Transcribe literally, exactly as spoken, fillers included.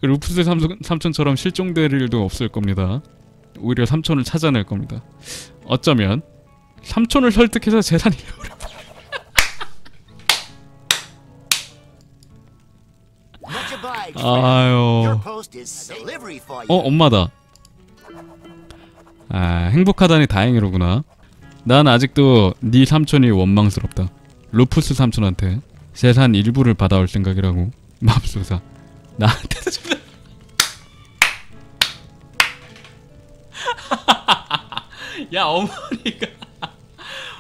루프스 삼촌, 삼촌처럼 실종될 일도 없을 겁니다. 오히려 삼촌을 찾아낼 겁니다. 어쩌면 삼촌을 설득해서 재산 일부를 아유. 어, 엄마다. 아, 행복하다니 다행이로구나. 난 아직도 네 삼촌이 원망스럽다. 루프스 삼촌한테 재산 일부를 받아올 생각이라고. 맙소사. 나한테도 좀. 야, 어머니가